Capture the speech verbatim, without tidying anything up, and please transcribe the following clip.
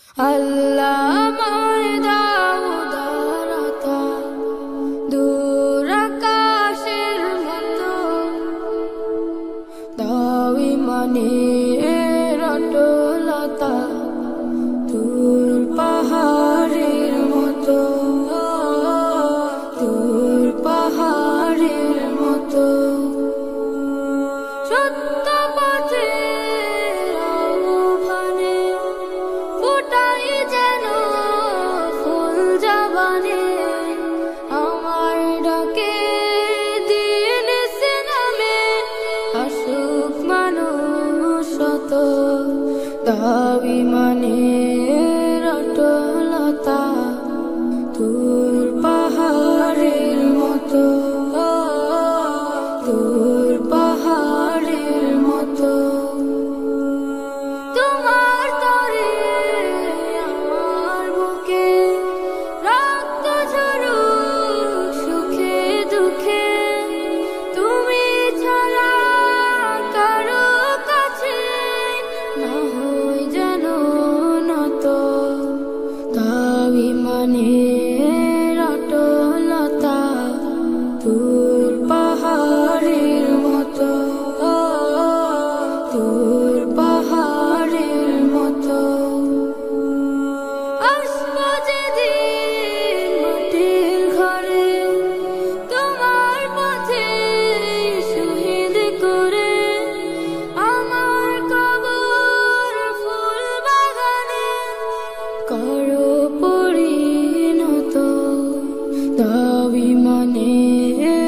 আল্লাহ আমায় দাও উদারতা, দূর আকাশের মতো দাও ইমানের অটলতা, দূর পাহাড়ের মতো, দূর পাহাড়ের মতো সত্য পথের আহ্বানে ফোটাই যেন ফুল জবানে, আমার ডাকে দিন সে নামে আসুক মানুষ শত, দাও ইমানের অটলতা, দূর পাহাড়ের মতো, দূর পাহাড়ের মতো তোমার তরে আমার বুকে রক্ত ঝরুক সুখে দুঃখে, তুমি ছাড়া কারো কাছে না হই যেন নত, দাও ইমানের অটলতা, দূর পাহাড়ের মতো, দূর পাহাড়ের মতো আসবো যেদিন মাটির ঘরে, তোমার পথে শহীদ করে, আমার কবর ফুল বাগানে করো পরিণত, দাও ইমানের